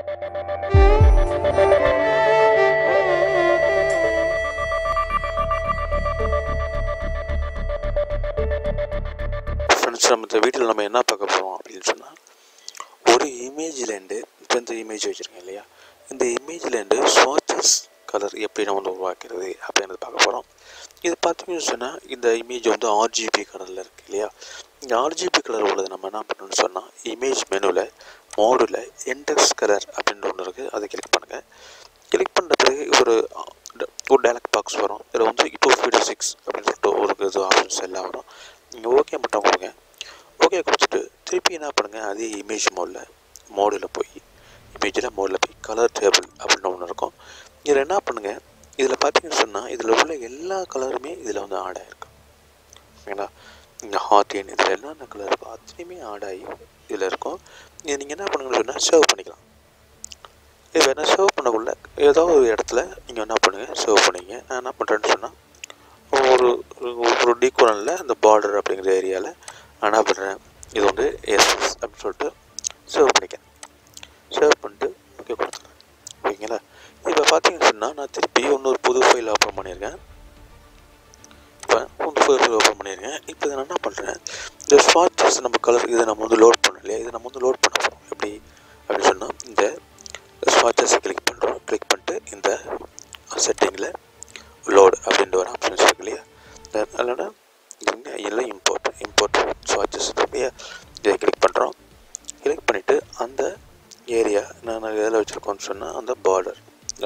Friends, நம்ம இந்த வீடியோவில் நம்ம என்ன பார்க்க போகிறோம் அப்படின்னு சொன்னால், ஒரு இமேஜ்லேருந்து இப்போ இந்த இமேஜ் வச்சுருக்கேன் இல்லையா, இந்த இமேஜ்லேருந்து ஸ்வாட்சஸ் கலர் எப்படி நம்ம வந்து உருவாக்குறது அப்படின்றது பார்க்க போகிறோம். இது பார்த்தீங்கன்னு சொன்னால், இந்த இமேஜ் வந்து ஆர்ஜிபி கலரில் இருக்குது இல்லையா. இந்த ஆர்ஜிபி கலர் உள்ளது நம்ம என்ன பண்ணணும்னு சொன்னால், இமேஜ் மெனுவில் மோடில் இண்டெக்ஸ் கலர் அப்படின்ற ஒன்று இருக்குது, அதை கிளிக் பண்ணுங்கள். கிளிக் பண்ணுற பிறகு ஒரு டைலாக் பாக்ஸ் வரும். இதில் வந்து இப்போ ஃபீட் 6 அப்படின்னு சொல்லிட்டு ஒரு இது ஆப்ஷன்ஸ் எல்லாம் வரும். நீங்கள் ஓகே மட்டும் கொடுங்க. ஓகே கொடுத்துட்டு திருப்பி என்ன பண்ணுங்கள், அதே இமேஜ் மோடில் போய் கலர் டேபிள் அப்படின்னு ஒன்று இருக்கும். இதில் என்ன பண்ணுங்கள், இதில் பார்த்தீங்கன்னு சொன்னால் இதில் உள்ள எல்லா கலருமே இதில் வந்து ஆட் ஆகிருக்கும். ஓகேங்களா, இந்த ஹார்டின் இதில் என்னென்ன கலர் இருக்கோ அத்தனையுமே ஆட் ஆகி இதில் இருக்கும். இது நீங்கள் என்ன பண்ணுங்கன்னு சொன்னால் சேவ் பண்ணிக்கலாம். இது வேணால் சேவ் பண்ணக்குள்ள ஏதோ ஒரு இடத்துல நீங்கள் என்ன பண்ணுங்கள், சேவ் பண்ணிங்க. நான் என்ன பண்ணுறேன்னு சொன்னால், ஒரு டீகோரனில் அந்த பார்டர் அப்படிங்கிற ஏரியாவில் நான் என்ன பண்ணுறேன், இது வந்து எஸ்எஸ் அப்படின்னு சொல்லிட்டு சேவ் பண்ணிக்கிறேன். சேவ் பண்ணிட்டு ஓகே கொடுத்துருக்கேன். ஓகேங்களா, இப்போ பார்த்தீங்கன்னு சொன்னால் நான் திருப்பி இன்னொரு புது ஃபைல் ஓப்பன் பண்ணியிருக்கேன். இப்போ இதை நான் என்ன பண்ணுறேன், இந்த ஸ்வாட்சஸ் நம்ம கலர் இதை நம்ம வந்து லோட் பண்ணோம் இல்லையா, இதை நம்ம வந்து லோட் பண்ண போகிறோம். எப்படி அப்படின்னு சொன்னால், இந்த ஸ்வாட்சஸை கிளிக் பண்ணுறோம். கிளிக் பண்ணிட்டு இந்த செட்டிங்கில் லோடு அப்படின்ற ஒரு ஆப்ஷன்ஸ் இருக்கு இல்லையா, அதனால் எல்லாம் இம்போர்ட் ஸ்வாட்சஸ் இருக்கு இல்லையா, இதை கிளிக் பண்ணுறோம். கிளிக் பண்ணிவிட்டு அந்த ஏரியா நான் எதில் வச்சுருக்கோன்னு சொன்னால், அந்த பார்டரில்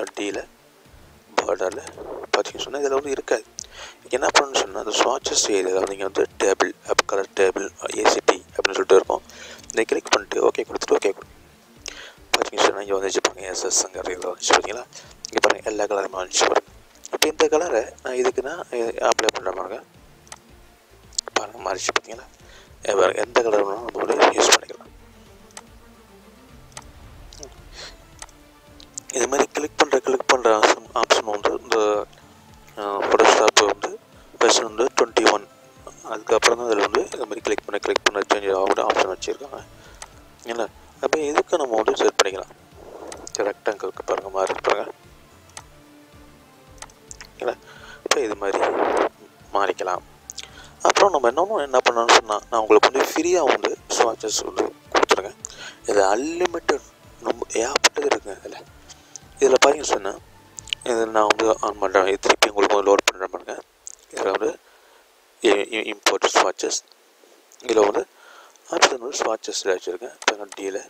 பார்த்தீங்கன்னு சொன்னால் இதில் வந்து இருக்காது. என்ன பண்ணணும்னு சொன்னால், அந்த ஸ்வாட்சஸ் ஏரியாவில் நீங்கள் வந்து டேபிள் கலர் டேபிள் ஏசிடி அப்படின்னு சொல்லிட்டு இருக்கும். இதை கிளிக் பண்ணிட்டு ஓகே கொடுத்துட்டு ஓகே கொடுங்க. பார்த்தீங்கன்னு சொன்னால் இங்கே வந்துச்சு பாருங்கள், எஸ்எஸ்ங்கிற இதில் வந்துச்சு பார்த்தீங்களா. இங்கே பாருங்கள் எல்லா கலருமே வந்துச்சு பாருங்கள். இப்போ இந்த கலரை நான் அப்ளை பண்ணுற பாருங்கள் மாறிச்சு பார்த்தீங்களா. பாருங்கள் எந்த கலர் வேணாலும் நம்ம கூட யூஸ் பண்ணிக்கலாம். இது மாதிரி கிளிக் பண்ணுற ஆப்ஷன் வந்து இந்த ஃபோட்டோஷாப் வந்து வெர்ஷன் வந்து 21. அதுக்கப்புறம் தான் அதில் வந்து இது மாதிரி கிளிக் பண்ண சேஞ்ச் ஆகிற ஆப்ஷன் வச்சுருக்காங்க. இல்லை அப்போ இதுக்கு நம்ம வந்து செட் பண்ணிக்கலாம். ரெக்டாங்கிளுக்கு பாருங்கள் மாறி பாருங்கள். இல்லை இப்போ இது மாதிரி மாறிக்கலாம். அப்புறம் நம்ம என்ன பண்ணணும்னு சொன்னால், நான் உங்களுக்கு வந்து ஃப்ரீயாக வந்து ஸ்வாட்சஸ் வந்து கொடுத்துருங்க. இது அன்லிமிட்டட், ரொம்ப ஏகப்பட்டது இருக்குங்க. இதில் பார்த்தீங்கன்னு சொன்னால், இதில் நான் வந்து ஆன் பண்ணுறேன். இது திருப்பி உங்களுக்கு வந்து லோட் பண்ணுறேன் பாருங்க. இதில் வந்து இம்போர்ட் ஸ்வாட்சஸ், இதில் வந்து ஆப்ஷன் வந்து ஸ்வாட்சஸில் வச்சுருக்கேன். இப்போ நான் டீயில்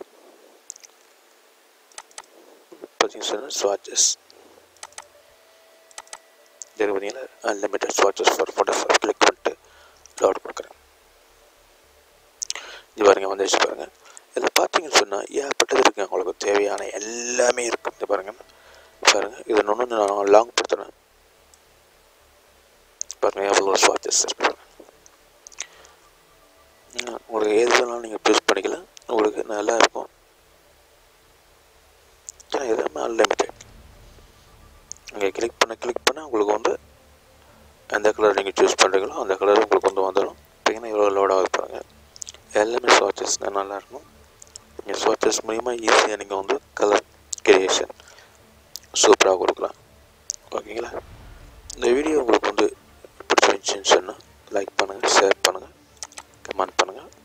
பார்த்தீங்கன்னு சொன்னால் ஸ்வாட்சஸ் இது பார்த்தீங்கன்னா அன்லிமிட்டட் ஸ்வாட்சஸ் ஃபார் ஃபோட்டோஷாப். கிளிக் பண்ணிட்டு லோட் கொடுக்குறேன். இது பாருங்கள் வந்துடுச்சு பாருங்கள். இதில் பார்த்தீங்கன்னு சொன்னால் ஏகப்பட்டது இருக்குங்க, உங்களுக்கு தேவையான எல்லாமே இருக்குது. இது பாருங்கள் இதை இன்னொன்று நான் லாங் படுத்துறேன் பாருங்கள், எவ்வளோ ஸ்வாட்சஸ் இருக்கு. உங்களுக்கு எது வேணாலும் நீங்கள் சூஸ் பண்ணிக்கலாம், உங்களுக்கு நல்லா இருக்கும். ஏன்னா எதுவுமே அன்லிமிட்டட். நீங்கள் கிளிக் பண்ண உங்களுக்கு வந்து எந்த கலர் நீங்கள் சூஸ் பண்ணுறீங்களோ அந்த கலர் உங்களுக்கு வந்து வந்துடும். பார்த்தீங்கன்னா எவ்வளோ லோடாக இருப்பாங்க. எல்லாமே ஸ்வாட்சஸ் நல்லாயிருக்கும். நீங்கள் ஸ்வாட்சஸ் மூலிமா ஈஸியாக நீங்கள் வந்து கலர் கிரியேஷன் சூப்பராக கொடுக்கலாம். ஓகேங்களா, இந்த வீடியோ உங்களுக்கு வந்து பிடிச்சிருந்துச்சின்னு சொன்னால் லைக் பண்ணுங்கள், ஷேர் பண்ணுங்கள், கமெண்ட் பண்ணுங்கள்.